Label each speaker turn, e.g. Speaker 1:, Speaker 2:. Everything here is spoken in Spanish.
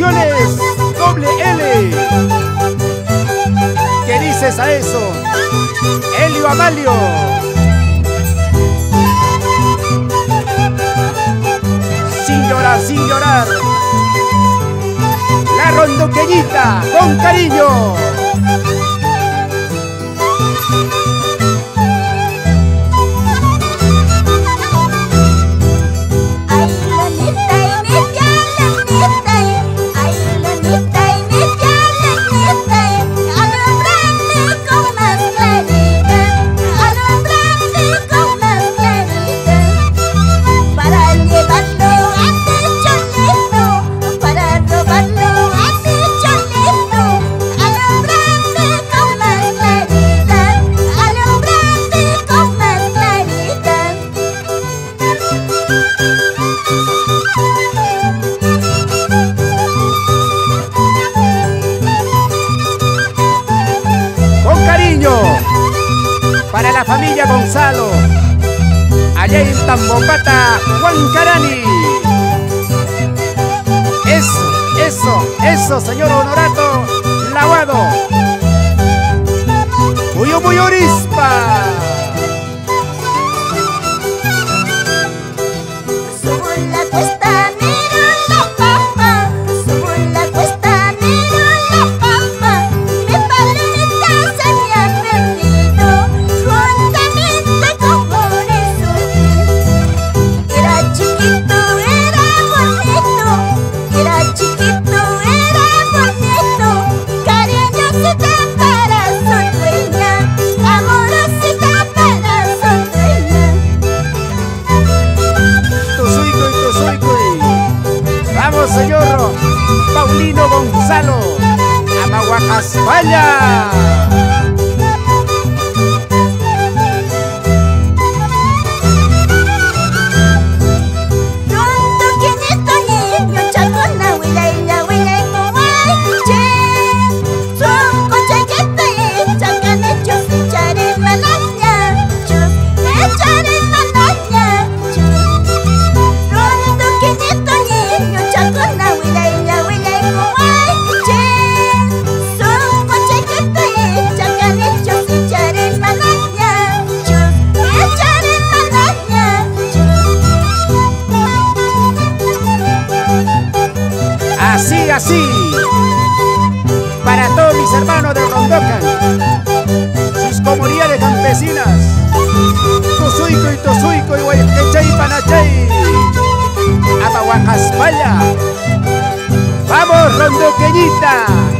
Speaker 1: Producciones Doble L. ¿Qué dices a eso? Helio Amalio. Sin llorar, sin llorar. La rondoqueñita con cariño. Para la familia Gonzalo, allá en Tambombata, Juan Carani. Eso, señor Honorato Lavado. Muy orispa.
Speaker 2: Subo la cuesta, miro la papa. Subo la cuesta, miro la papa. Mi paleta se me ha perdido juntamente con Borisur. Era chiquito, era bonito. Era chiquito, era bonito. Cariñosita para su dueña. Amorosita para su dueña.
Speaker 1: Vamos, señor Paulino Gonzalo, Amahuacaspalla. Así, para todos mis hermanos de Rondocan, sus comunidades campesinas, Tosuico y Guayquechay y Panachay, Amahuacaspalla. ¡Vamos, rondoqueñita!